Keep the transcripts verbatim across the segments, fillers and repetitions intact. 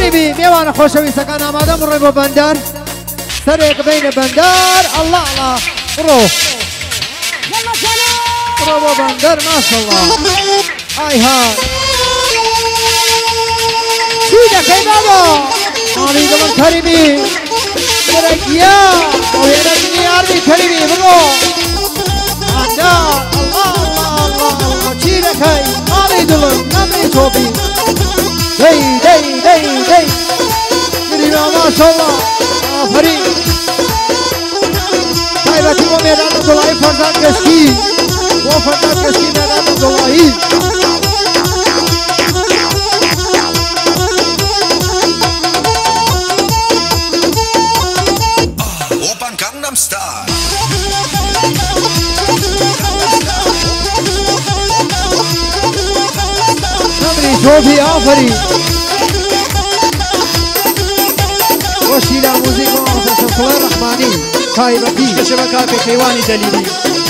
كريمي ميوان خوشوي سكان آماده من ريبو بندر سريق بين بندر الله الله روح يلا سلام ريبو بندر ما شاء الله هاي هاي سيدك يا بابا علي من كريمي برقيا ويا الدنيا كريمي بروح عندار الله الله الله الله سيدك هاي علي دلم نمري صوبي دي دي دي دي كريمي ما شاء الله آفرين طيبتي وميدان عبدالله فرزان كشكي وفرزان كشكي ميدان عبدالله Opern Gangnam Style. نمري صوبي آفرين وشيلا موزيكا وفرزان صلاة الرحماني طيبتي كشبكة في حيواني دليلي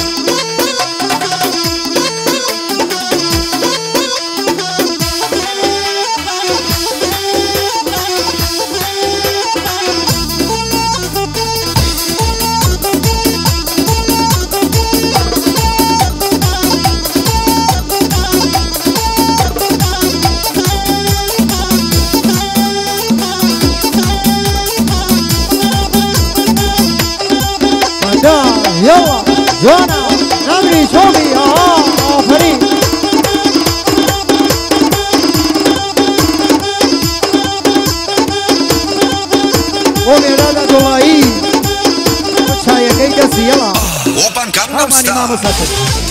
يلا جونا نمري صوبي اه آفرين وميراد عبدالله وشاية كي دسي يلا Opern Gangnam أماني ما Style. مسافر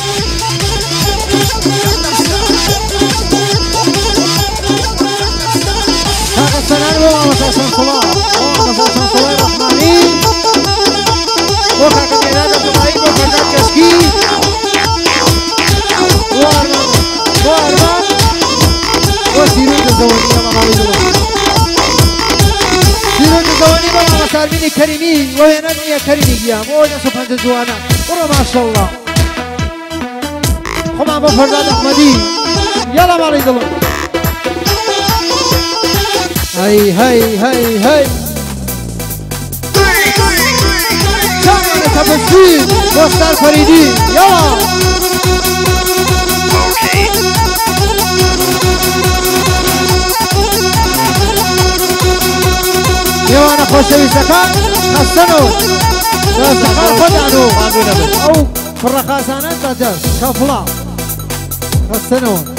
هذا السنان والله مساسا صلاة والله مساسا صلاة الرحماني وكاك ميراد عبدالله وفردان كشكي وارمان وارمان وسيرون الزواني يلا مالي دلو سيرون الزواني والله مسارمين كريمي وهنا كريمي قيام ووجه سبحان الزوانا ورا ما شاء الله خمان بفردان أحمدي يلا مالي دلو هاي هاي هاي هاي شامل تبسيم مختار فريدي يلا يوانا خوشوي سكان خسنو سكان خدعنو او فرقاسانا تجر كفلا خسنو